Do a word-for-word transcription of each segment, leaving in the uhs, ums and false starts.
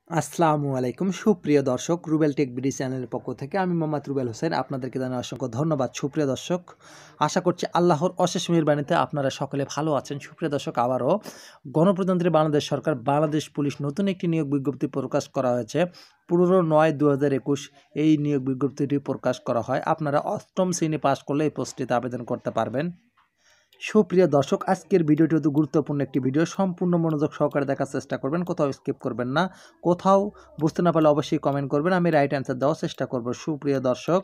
আসসালামু আলাইকুম সুপ্রিয় দর্শক, রুবেল টেক বিডি চ্যানেলের পক্ষ থেকে আমি মোহাম্মদ রুবেল হোসেন আপনাদেরকে জানাই অসংখ্য ধন্যবাদ। সুপ্রিয় দর্শক, আশা করছি আল্লাহর অশেষ মেহেরবানিতে আপনারা সকলে ভালো আছেন। সুপ্রিয় দর্শক, আবারও গণপ্রজাতন্ত্রী বাংলাদেশ সরকার বাংলাদেশ পুলিশ নতুন একটি নিয়োগ বিজ্ঞপ্তি প্রকাশ করা হয়েছে। পনেরো নয় দু হাজার একুশ এই নিয়োগ বিজ্ঞপ্তিটি প্রকাশ করা হয়। আপনারা অষ্টম শ্রেণী পাশ করলে এই পোস্টটিতে আবেদন করতে পারবেন। সুপ্রিয় দর্শক, আজকের ভিডিওটি অতি গুরুত্বপূর্ণ একটি ভিডিও, সম্পূর্ণ মনোযোগ সহকারে দেখার চেষ্টা করবেন, কোথাও স্কিপ করবেন না। কোথাও বুঝতে না পারলে অবশ্যই কমেন্ট করবেন, আমি রাইট অ্যান্সার দেওয়ার চেষ্টা করব। সুপ্রিয় দর্শক,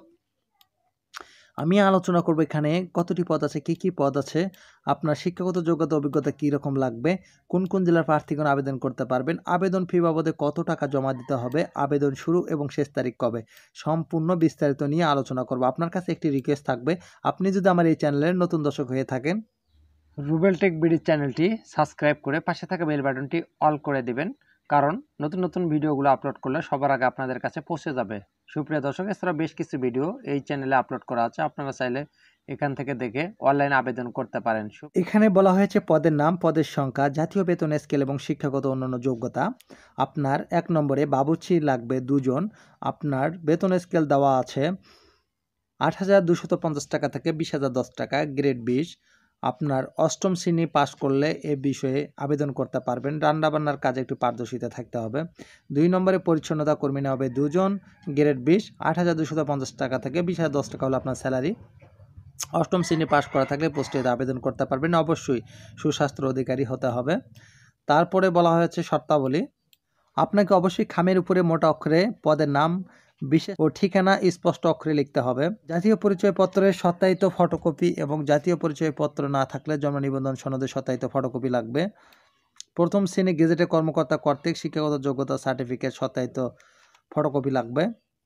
আমি আলোচনা করব এখানে কতটি পদ আছে, কি কি পদ আছে, আপনার শিক্ষাগত যোগ্যতা অভিজ্ঞতা কী রকম লাগবে, কোন কোন জেলার প্রার্থীগণ আবেদন করতে পারবেন, আবেদন ফি বাবদে কত টাকা জমা দিতে হবে, আবেদন শুরু এবং শেষ তারিখ কবে, সম্পূর্ণ বিস্তারিত নিয়ে আলোচনা করব। আপনার কাছে একটি রিকোয়েস্ট থাকবে, আপনি যদি আমার এই চ্যানেলের নতুন দর্শক হয়ে থাকেন, রুবেল টেক বিডি চ্যানেলটি সাবস্ক্রাইব করে পাশে থাকা বেল বাটনটি অল করে দিবেন, কারণ নতুন নতুন ভিডিওগুলো আপলোড করলে সবার আগে আপনাদের কাছে পৌঁছে যাবে। সুপ্রিয় দর্শক, এছাড়া বেশ কিছু ভিডিও এই চ্যানেলে আপলোড করা আছে, আপনারা চাইলে এখান থেকে দেখে অনলাইনে আবেদন করতে পারেন। এখানে বলা হয়েছে পদের নাম, পদের সংখ্যা, জাতীয় বেতন স্কেল এবং শিক্ষাগত অন্যান্য যোগ্যতা। আপনার এক নম্বরে বাবুর্চি লাগবে দুজন। আপনার বেতন স্কেল দেওয়া আছে আট হাজার দুশত পঞ্চাশ টাকা থেকে বিশ হাজার দশ টাকা, গ্রেড বিশ। আপনার অষ্টম শ্রেণী পাস করলে এ বিষয়ে আবেদন করতে পারবেন। রান্নাবান্নার কাজে একটু পারদর্শিতা থাকতে হবে। দুই নম্বরে পরিচ্ছন্নতা কর্মী নেওয়া হবে দুজন, গ্রেড বিশ, আট হাজার দুশত পঞ্চাশ টাকা থেকে বিশ হাজার দশ টাকা হলো আপনার স্যালারি। অষ্টম শ্রেণী পাস করা থাকলে পোস্টে আবেদন করতে পারবেন। অবশ্যই সুস্বাস্থ্য অধিকারী হতে হবে। তারপরে বলা হয়েছে শর্তাবলী, আপনাকে অবশ্যই খামের উপরে মোটা অক্ষরে পদের নাম, বিশেষ ও ঠিকানা স্পষ্ট অক্ষরে লিখতে হবে। জাতীয় পরিচয়পত্রের সত্যায়িত ফটোকপি এবং জাতীয় পরিচয়পত্র না থাকলে জন্ম নিবন্ধন সনদের সত্যায়িত ফটোকপি লাগবে। প্রথম শ্রেণী গেজেটের কর্মকর্তা কর্তৃক শিক্ষাগত যোগ্যতা সার্টিফিকেট সত্যায়িত ফটোকপি লাগবে।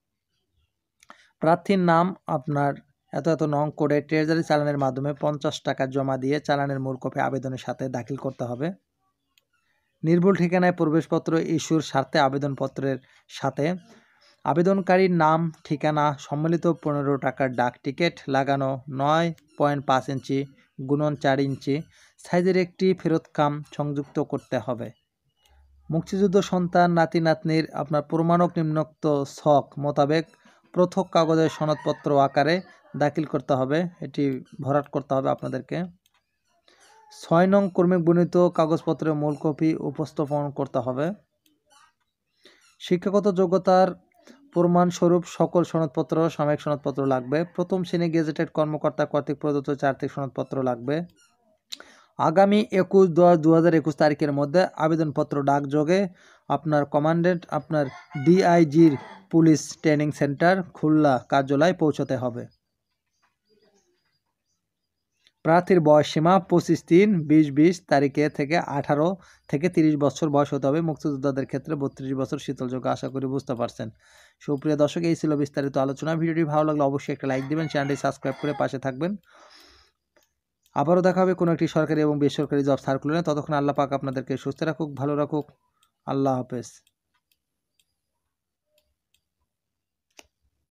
প্রার্থীর নাম আপনার এত এত নং করে ট্রেজারি চালানের মাধ্যমে পঞ্চাশ টাকা জমা দিয়ে চালানের মূল কপি আবেদনের সাথে দাখিল করতে হবে। নির্ভুল ঠিকানায় প্রবেশপত্র ইস্যুর স্বার্থে আবেদনপত্রের সাথে আবেদনকারীর নাম, ঠিকানা সম্মিলিত পনেরো টাকার ডাক টিকিট লাগানো নয় পয়েন্ট পাঁচ ইঞ্চি গুণন চার ইঞ্চি সাইজের একটি ফেরতকাম সংযুক্ত করতে হবে। মুক্তিযুদ্ধ সন্তান নাতি নাতনির আপনার প্রমাণক নিম্নোক্ত ছক মোতাবেক পৃথক কাগজের সনদপত্র আকারে দাখিল করতে হবে, এটি ভরাট করতে হবে আপনাদেরকে। ছয় নং কর্মী বর্ণিত কাগজপত্রের মূল কপি উপস্থাপন করতে হবে। শিক্ষাগত যোগ্যতার প্রমাণস্বরূপ সকল সনদপত্র, সাময়িক সনদপত্র লাগবে। প্রথম শ্রেণী গেজেটেড কর্মকর্তা কর্তৃক প্রদত্ত চারিত্রিক সনদপত্র লাগবে। আগামী একুশ দশ দু হাজার একুশ তারিখের মধ্যে আবেদনপত্র ডাকযোগে আপনার কমান্ডেন্ট আপনার ডিআইজির পুলিশ ট্রেনিং সেন্টার খুলনা কার্যালয়ে পৌঁছতে হবে। প্রার্থীর বয়সসীমা পঁচিশ তিন বিশ বিশ তারিখে থেকে আঠারো থেকে তিরিশ বছর বয়স হতে হবে। মুক্তিযোদ্ধাদের ক্ষেত্রে বত্রিশ বছর শীতলযোগ্য, আশা করি বুঝতে পারছেন। সুপ্রিয় দর্শক, এই ছিল বিস্তারিত আলোচনা। ভিডিওটি ভালো লাগলে অবশ্যই একটা লাইক দিবেন, চ্যানেলটি সাবস্ক্রাইব করে পাশে থাকবেন। আবারও দেখা হবে কোনো একটি সরকারি এবং বেসরকারি জব সার্কুলারে। ততক্ষণ আল্লাহ পাক আপনাদেরকে সুস্থ রাখুক, ভালো রাখুক। আল্লাহ হাফেজ।